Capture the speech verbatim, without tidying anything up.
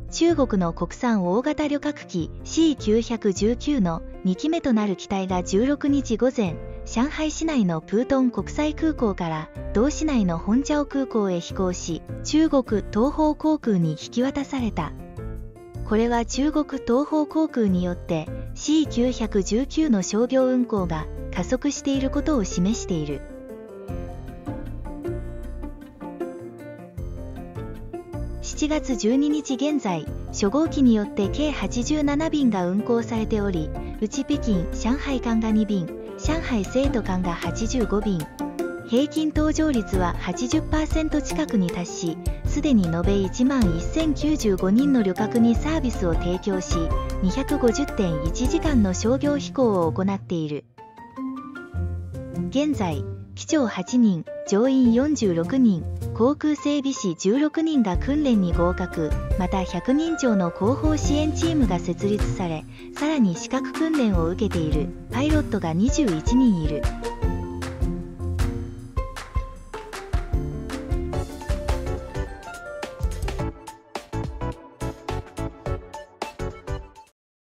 中国の国産大型旅客機 シーきゅうひゃくじゅうきゅう のにきめとなる機体がじゅうろくにち午前、上海市内のプートン国際空港から同市内のホンジャオ空港へ飛行し、中国東方航空に引き渡された。これは中国東方航空によって シーきゅうひゃくじゅうきゅう の商業運航が加速していることを示している。しちがつじゅうににち現在、初号機によって計はちじゅうななびんが運航されており、うち北京・上海間がにびん、上海成都間がはちじゅうごびん、平均搭乗率は はちじゅっパーセント 近くに達し、すでに延べいちまんせんきゅうじゅうごにんの旅客にサービスを提供し、にひゃくごじゅってんいちじかんの商業飛行を行っている。現在、機長はちにん、乗員よんじゅうろくにん、航空整備士じゅうろくにんが訓練に合格、またひゃくにん超の後方支援チームが設立され、さらに資格訓練を受けているパイロットがにじゅういちにんいる。